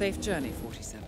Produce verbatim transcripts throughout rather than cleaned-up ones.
Safe journey, forty-seven.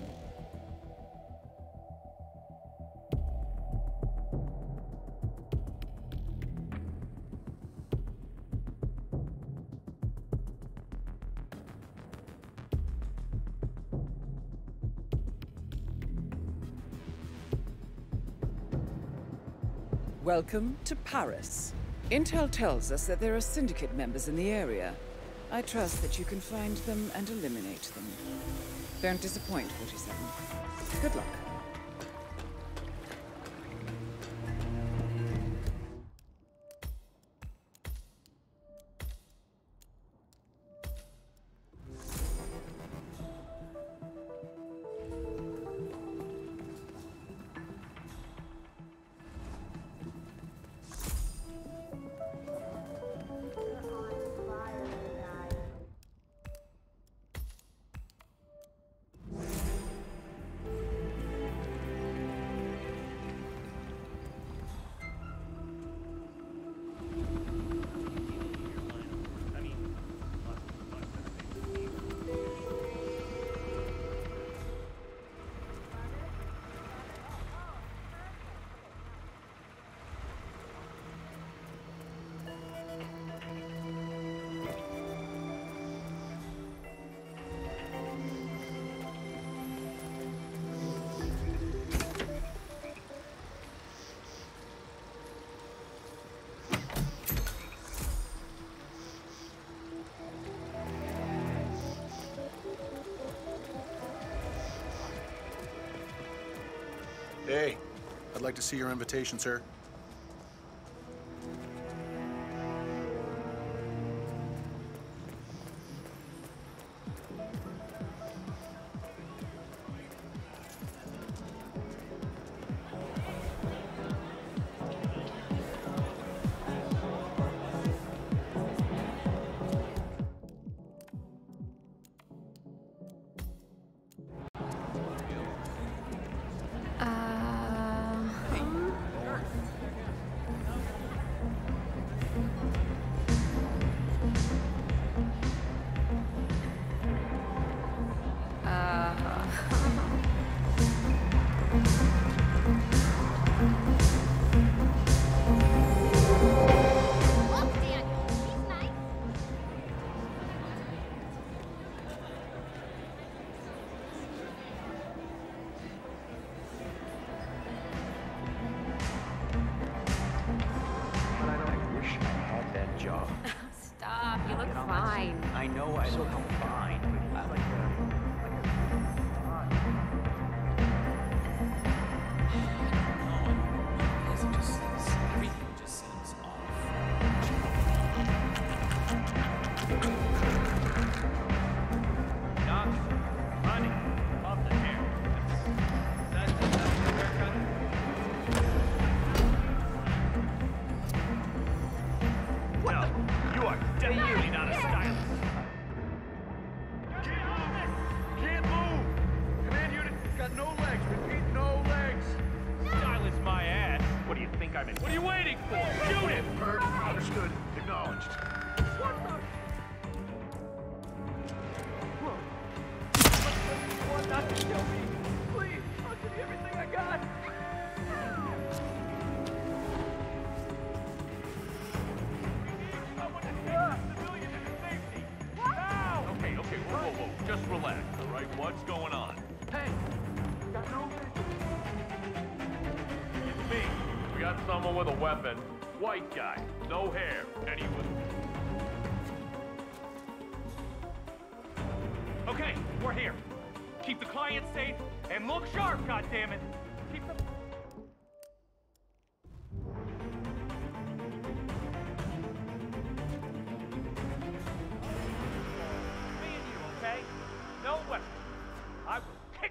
Welcome to Paris. Intel tells us that there are Syndicate members in the area. I trust that you can find them and eliminate them. Don't disappoint, forty-seven. Good luck. Hey, I'd like to see your invitation, sir. Stop, you look fine. I know I look fine, but I like to... What are you waiting for? Shoot him! Heard, understood, acknowledged. What the? Whoa. Not to kill me. Please, I'll give you everything I got. Someone to take the civilian into safety. Now! Okay, okay, whoa, whoa, whoa. Just relax, all right? What's going on? Hey, got no It's me. We got someone with a weapon. White guy. No hair. Anyway. Okay, we're here. Keep the client safe and look sharp, goddammit. Keep the... Me and you, okay? No weapon. I will kick...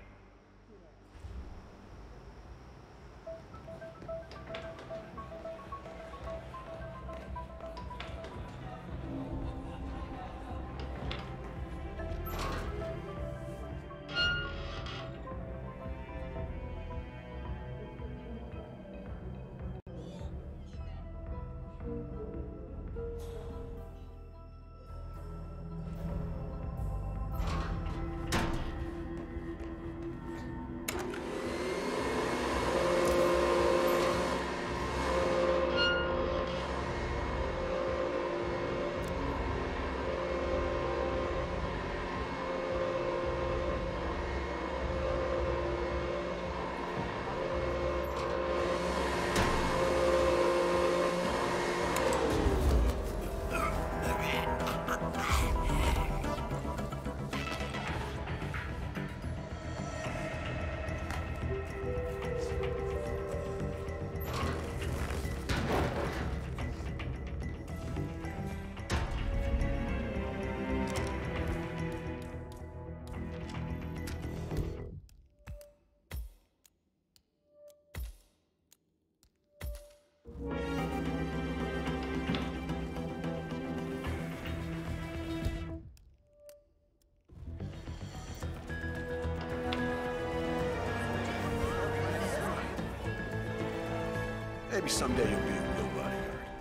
Maybe someday you'll be a real bodyguard.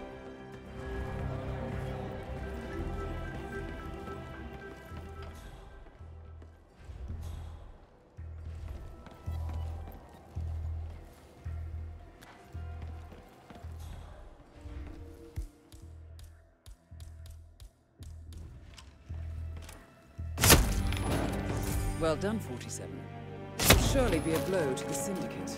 Well done, forty-seven. It will surely be a blow to the Syndicate.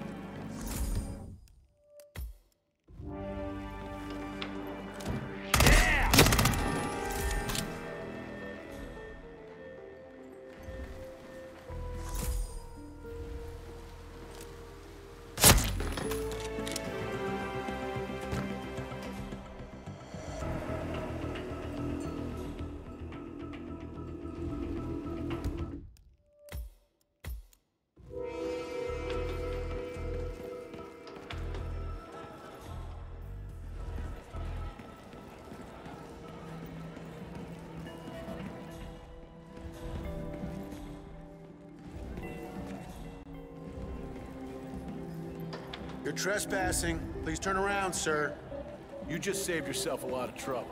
You're trespassing. Please turn around, sir. You just saved yourself a lot of trouble.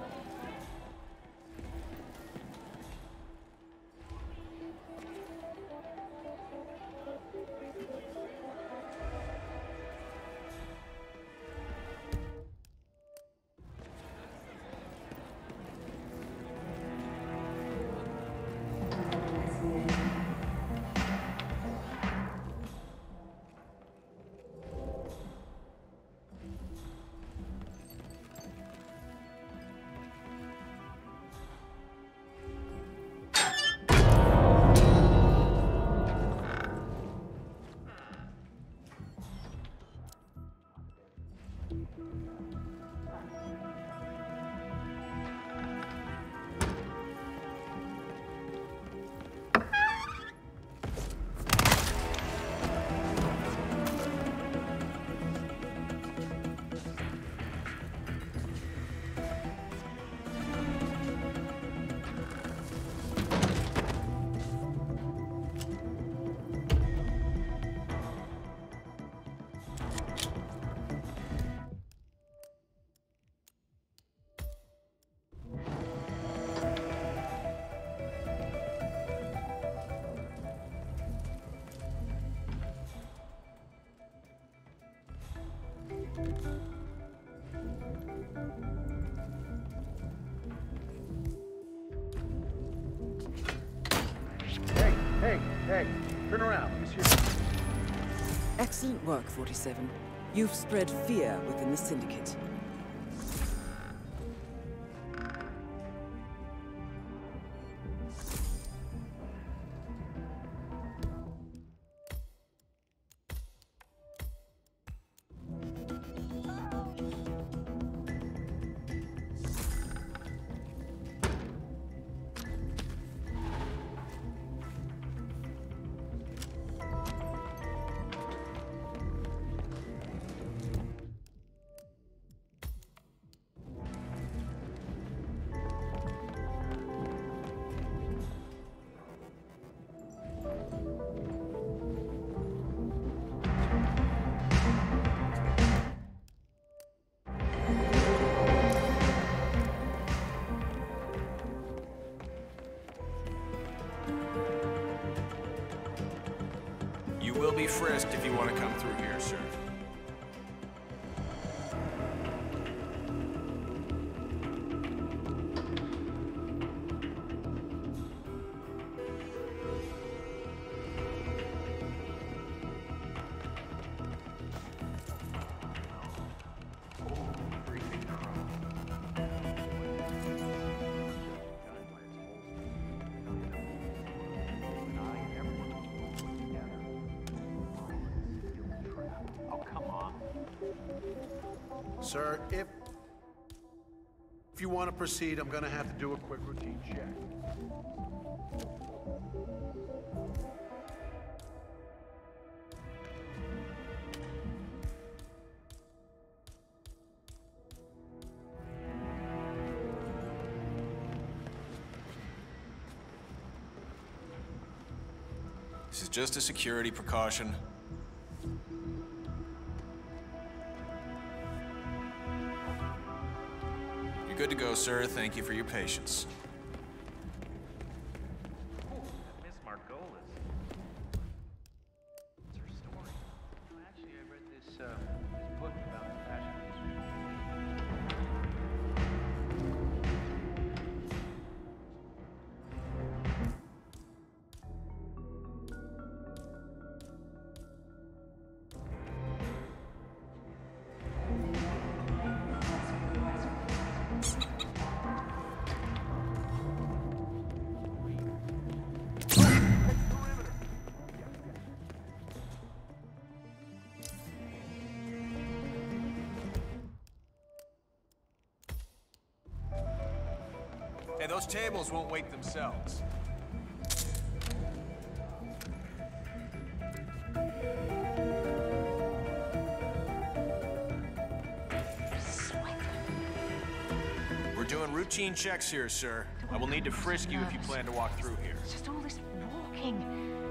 Hey, hey, hey, turn around. Let me see your... Excellent work, forty-seven. You've spread fear within the Syndicate. You will be frisked if you want to come through here, sir. Sir, if... If you want to proceed, I'm gonna have to do a quick routine check. This is just a security precaution. Good to go, sir. Thank you for your patience. Miss Margolis. What's her story? Well, actually, I read this, uh, this book about the fashion Hey, those tables won't wait themselves. We're doing routine checks here, sir. I will need to frisk you if you plan to walk through here. It's just all this walking.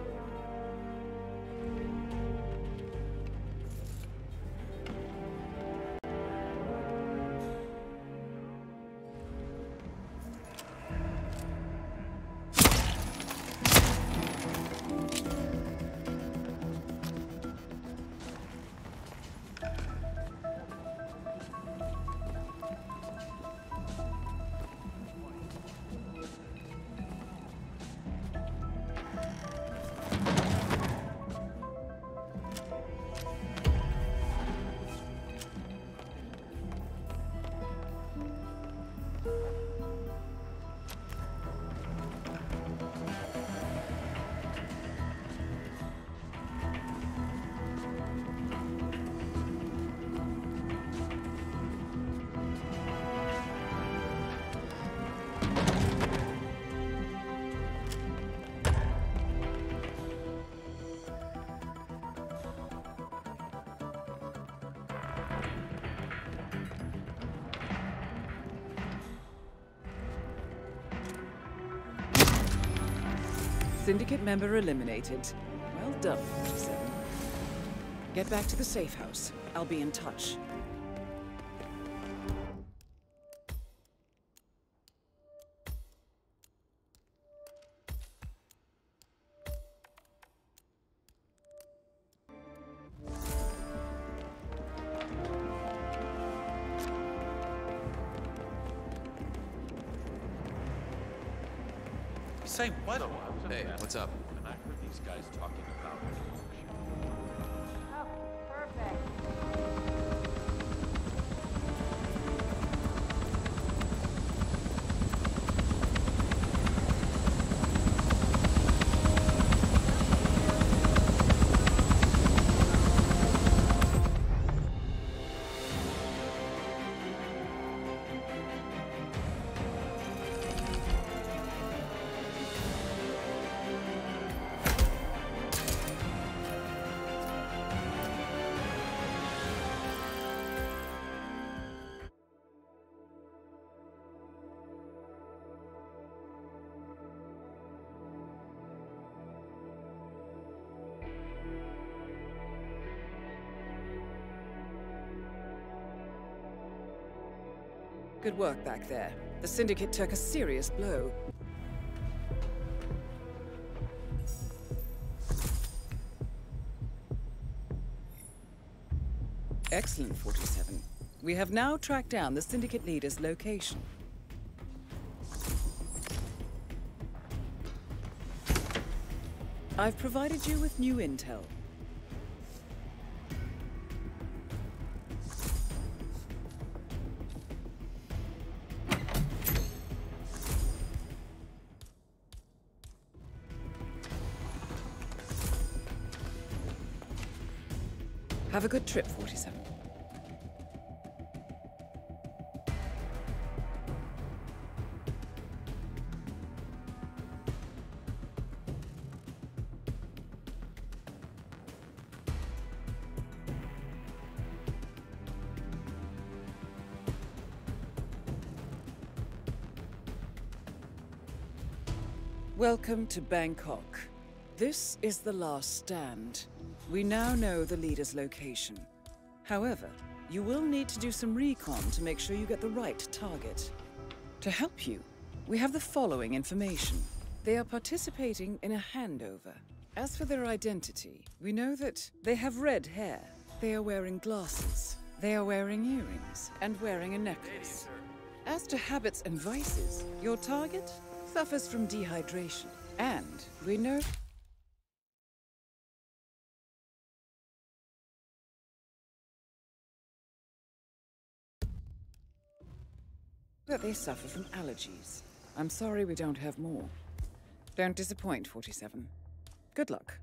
Syndicate member eliminated. Well done, forty-seven. Get back to the safe house. I'll be in touch. Say what? Hey, what's up? And I heard these guys talking about Oh, perfect. Good work back there. The Syndicate took a serious blow. Excellent, forty-seven. We have now tracked down the Syndicate leader's location. I've provided you with new intel. Have a good trip, forty-seven. Welcome to Bangkok. This is the last stand. We now know the leader's location. However, you will need to do some recon to make sure you get the right target. To help you, we have the following information. They are participating in a handover. As for their identity, we know that they have red hair. They are wearing glasses. They are wearing earrings and wearing a necklace. As to habits and vices, your target suffers from dehydration. And we know that they suffer from allergies. I'm sorry we don't have more. Don't disappoint, forty-seven. Good luck.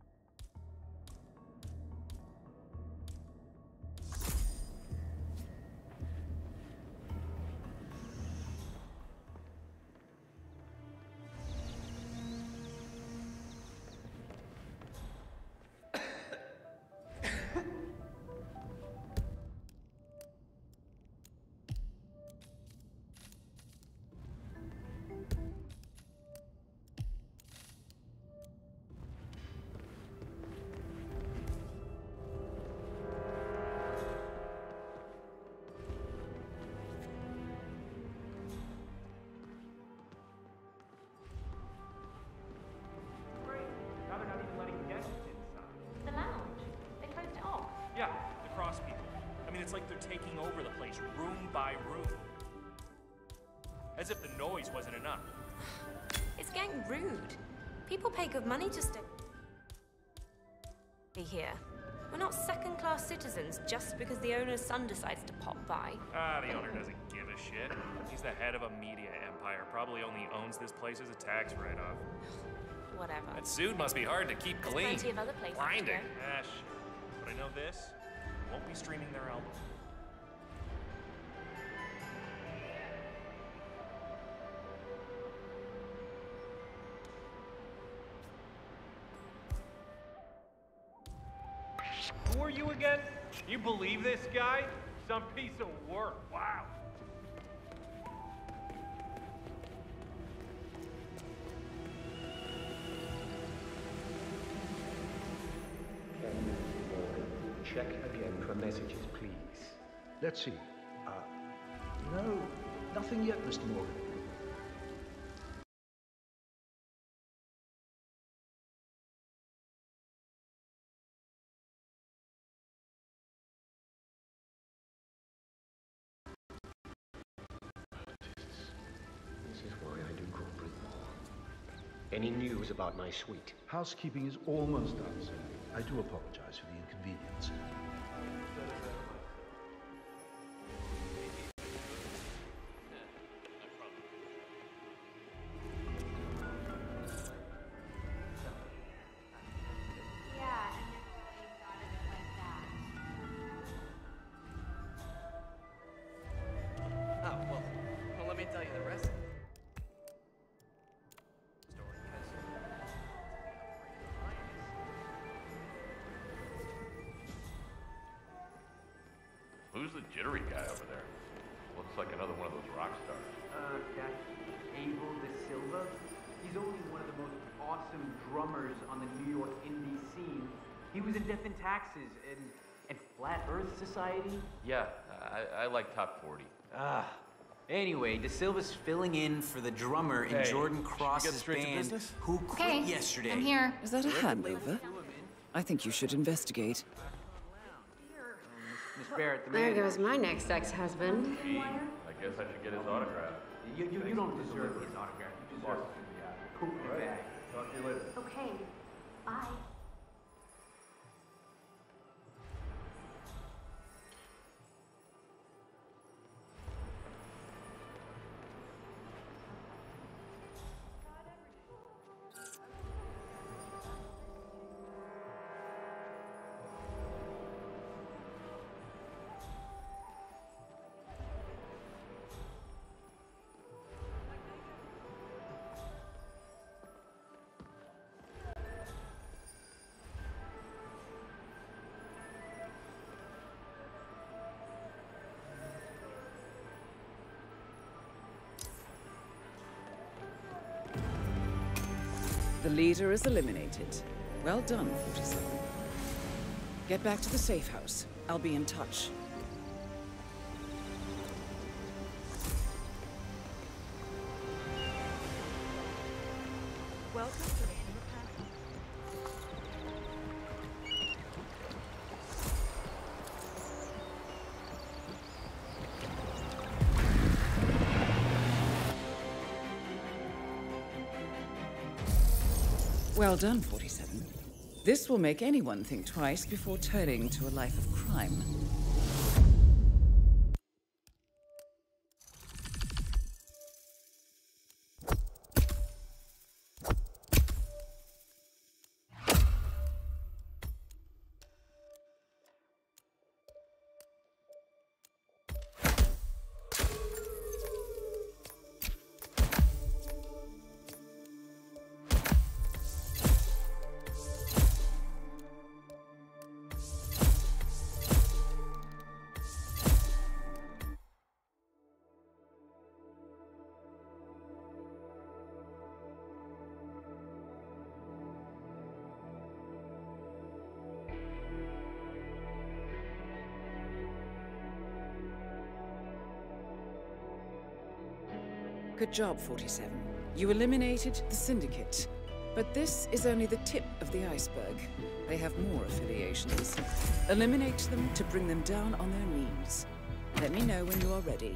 Yeah, the cross people. I mean, it's like they're taking over the place, room by room. As if the noise wasn't enough. It's getting rude. People pay good money just to be here. We're not second-class citizens just because the owner's son decides to pop by. Ah, the owner doesn't give a shit. He's the head of a media empire. Probably only owns this place as a tax write-off. Whatever. That suit must be hard to keep There's clean. plenty of other places to Grinding. go. Ah, shit. But I know this. Won't be streaming their album. Who are you again? You believe this guy? Some piece of work. Wow. Check again for messages, please. Let's see. Uh, no, nothing yet, Mister Morgan. This is why I do corporate law. Any news about my suite? Housekeeping is almost done, sir. I do apologize for the inconvenience. Oh, well, well, let me tell you the rest. Who's the jittery guy over there? Looks like another one of those rock stars. Uh, that's Abel De Silva. He's only one of the most awesome drummers on the New York indie scene. He was in Death and Taxes and, and Flat Earth Society. Yeah, I, I like Top forty. Ah. Anyway, De Silva's filling in for the drummer in Hey, Jordan should we get Cross's straight to band, business? who quit Okay, yesterday. I'm here. Is that a handover? I think you should investigate. Miss Barrett, the There man. goes my next ex-husband. Gee, I guess I should get his autograph. You, you, you don't deserve his autograph. You deserve poop in your bag. Talk to you later. Okay, bye. The leader is eliminated. Well done, forty-seven. Get back to the safe house. I'll be in touch. Well done, forty-seven. This will make anyone think twice before turning to a life of crime. Good job, forty-seven. You eliminated the Syndicate. But this is only the tip of the iceberg. They have more affiliations. Eliminate them to bring them down on their knees. Let me know when you are ready.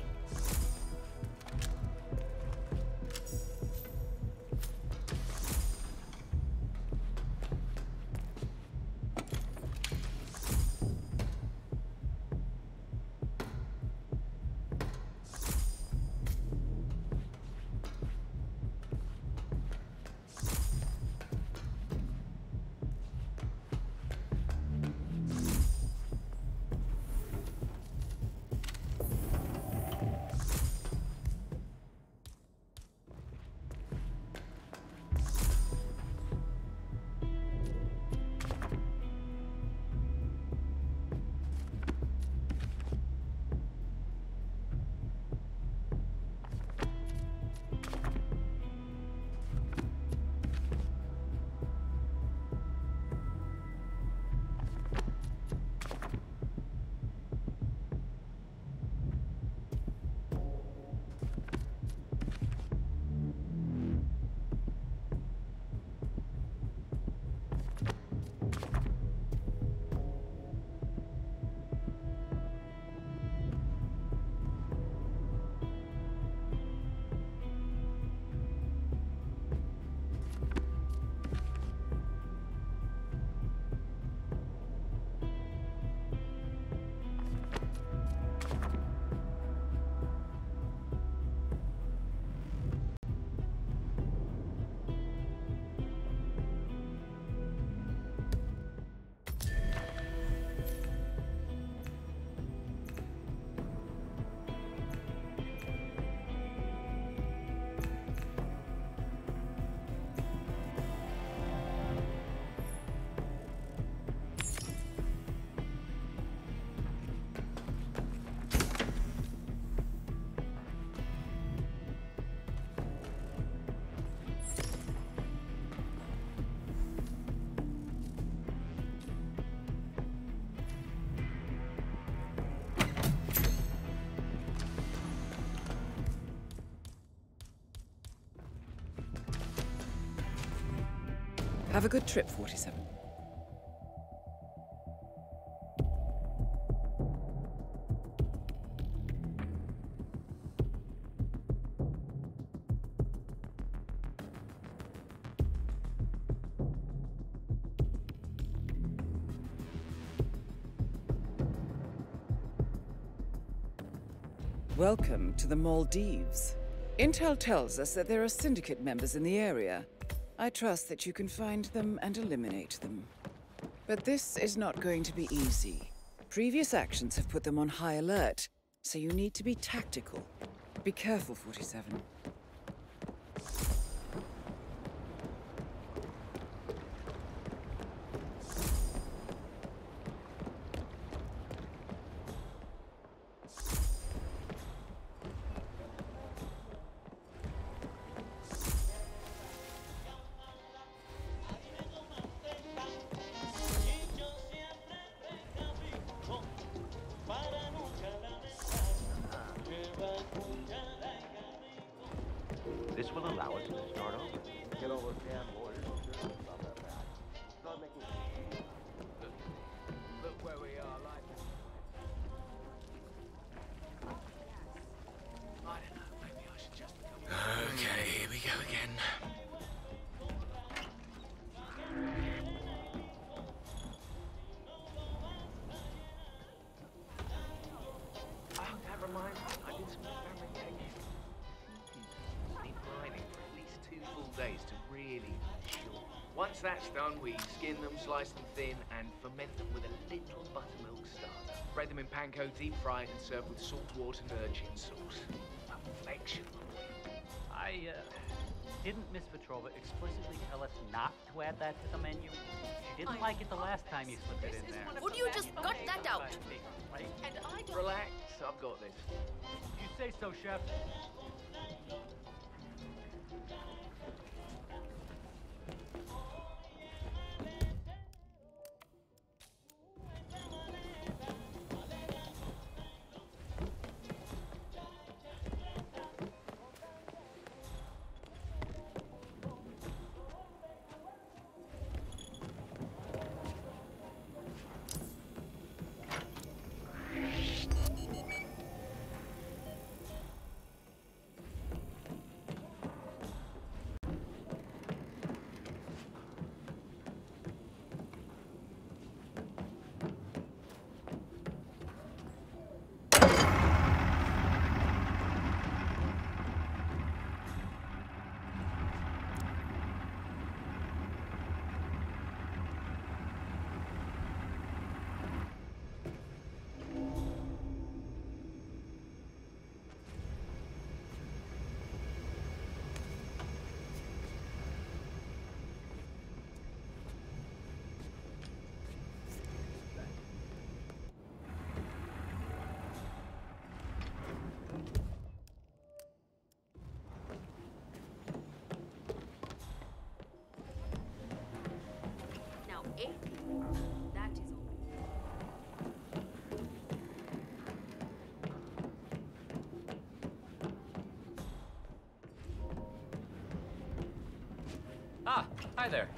Have a good trip, forty-seven. Welcome to the Maldives. Intel tells us that there are Syndicate members in the area. I trust that you can find them and eliminate them. But this is not going to be easy. Previous actions have put them on high alert, so you need to be tactical. Be careful, forty-seven. Once that's done, we skin them, slice them thin, and ferment them with a little buttermilk starter. Bread them in panko, deep fried, and served with saltwater and urchin sauce. Perfection. I, uh... Didn't Miss Petrova explicitly tell us not to add that to the menu? She didn't like it the last time you slipped it in there. Would you just gut that out? And I don't... Relax, I've got this. You say so, Chef. Eh? That is all. Ah, hi there.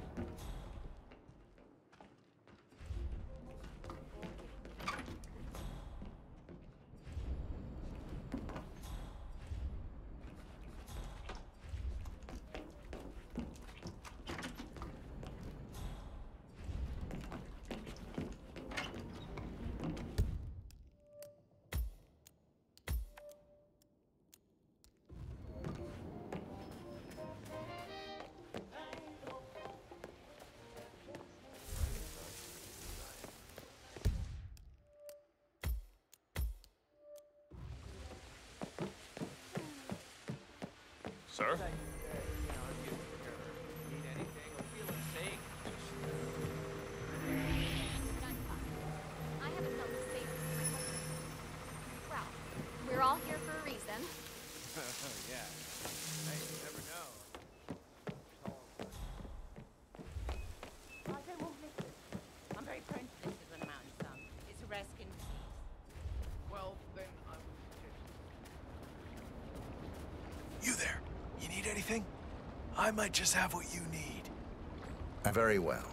Sir? I haven't felt the same with my husband. Well, we're all here for a reason. Yeah. Hey, you never know. I don't want liquid. I'm very prone to this when I'm out in the sun. It's a rare skin disease. Well, then I would suggest... You there? You need anything? I might just have what you need. Very well.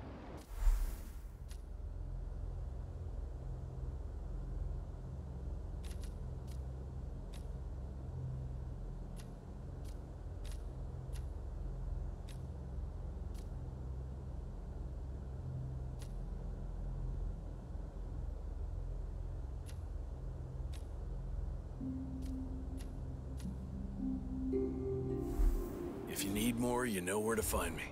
If you need more, you know where to find me.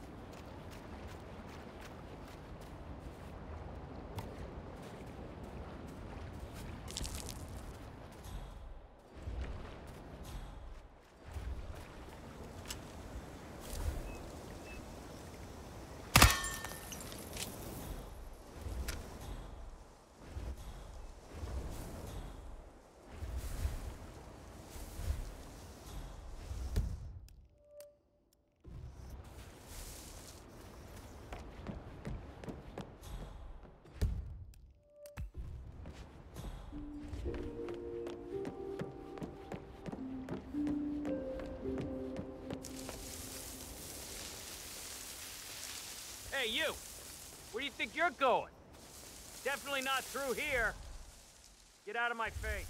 Hey, you! Where do you think you're going? Definitely not through here. Get out of my face.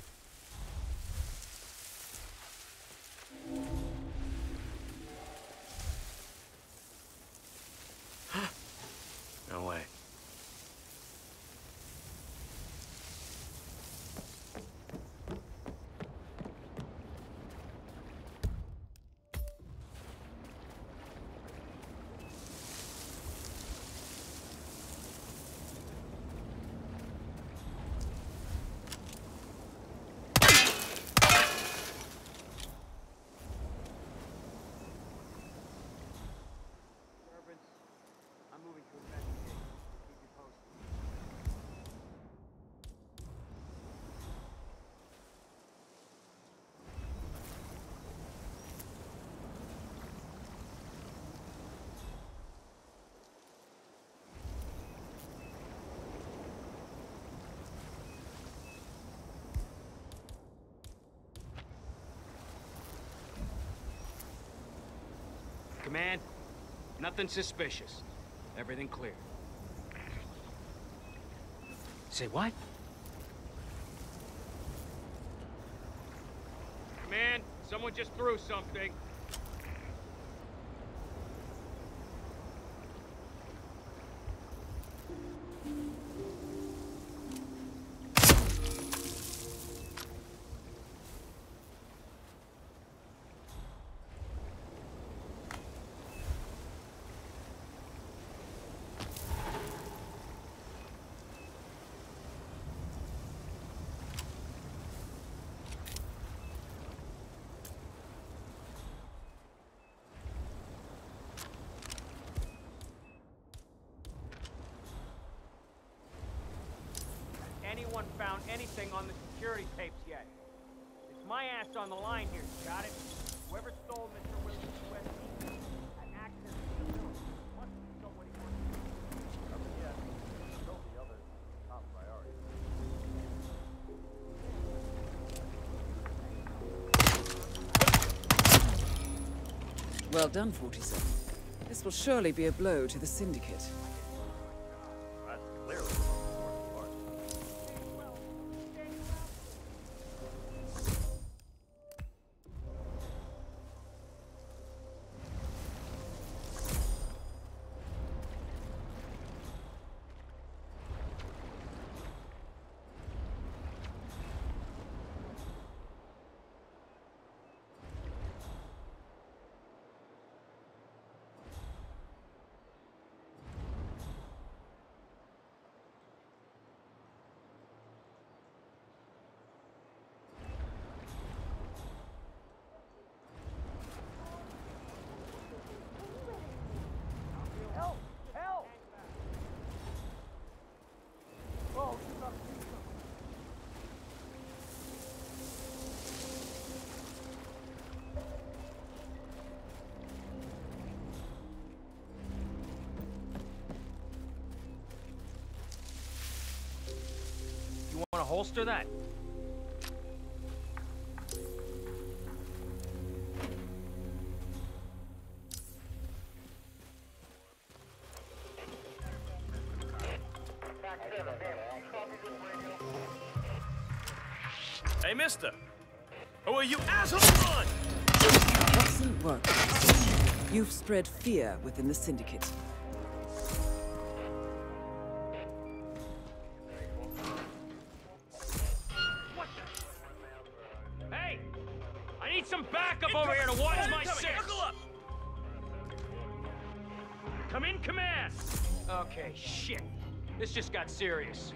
No way. Command, nothing suspicious. Everything clear. Say what? Command, someone just threw something. Anyone found anything on the security tapes yet? It's my ass on the line here, got it? Whoever stole Mister Williams' U S B had access to the village. Must be somebody working. Yes, still the other top priority. Well done, forty-seven. This will surely be a blow to the Syndicate. That's clearly Help! Help! Oh, she's up. You want to holster that? Hey, mister! Who are you assholes on? Excellent work. You've spread fear within the Syndicate. Hey! I need some backup over here to watch my six! Come in, command! Okay, shit. This just got serious.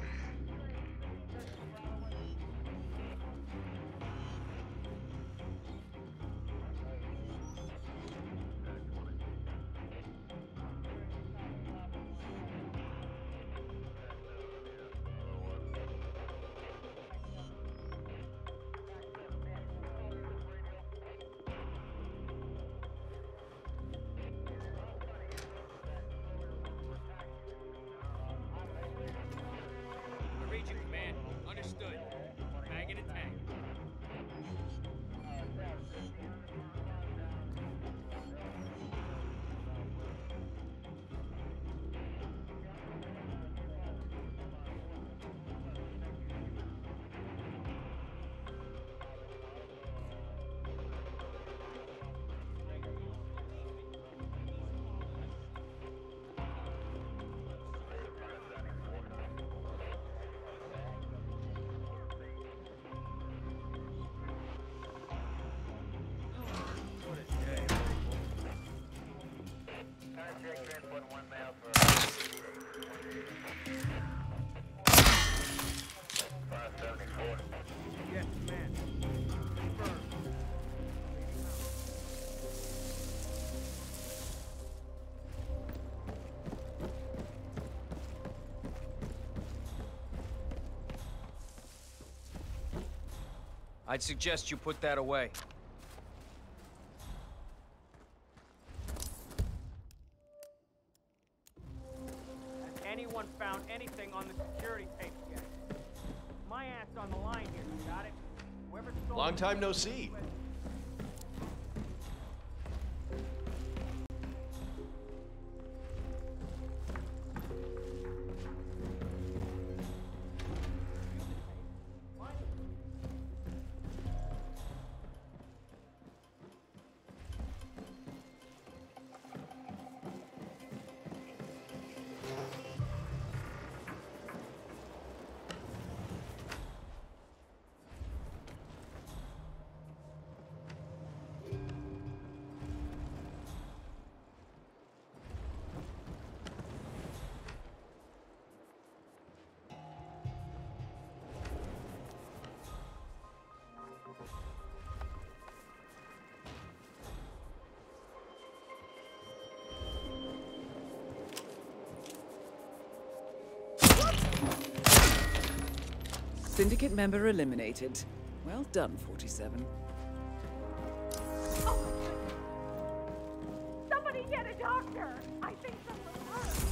Understood. Bag in a tank. I'd suggest you put that away. Has anyone found anything on the security tapes yet? My ass on the line here, got it? Whoever stole Long time no see. Syndicate member eliminated. Well done, forty-seven. Somebody get a doctor! I think someone's hurt!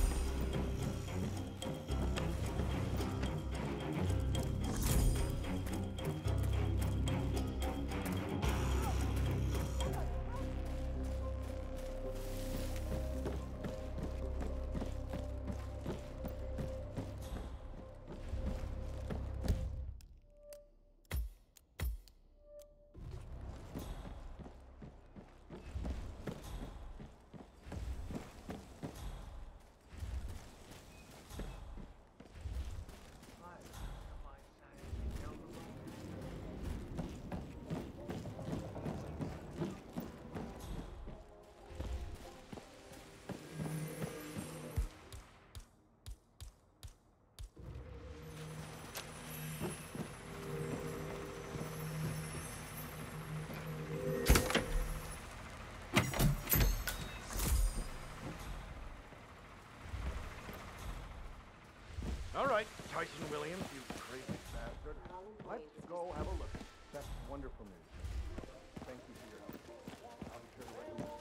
All right, Tyson Williams, you crazy bastard. Let's go have a look. That's wonderful news. Thank you for your help. I'll be sure to let you know.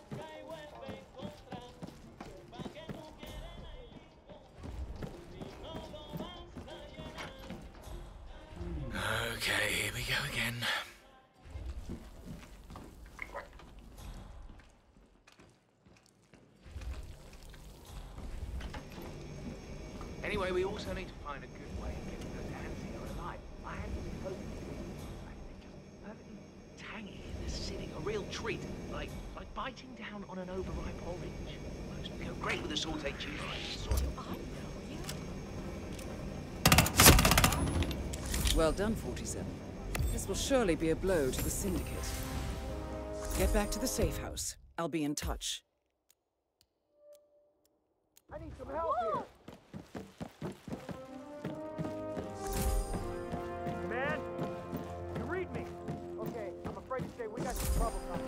Okay, here we go again. Anyway, we also need to find a good way of getting those Hansi alive. I had been hoping I think just perfectly tangy in this city. A real treat. Like like biting down on an overripe orange. Almost go great with a sauteed cheese. Sort of. Well done, forty-seven. This will surely be a blow to the Syndicate. Get back to the safe house. I'll be in touch. I need some help here! Man, you read me. Okay, I'm afraid to say we got some trouble coming.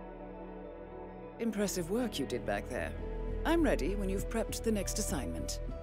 Impressive work you did back there. I'm ready when you've prepped the next assignment.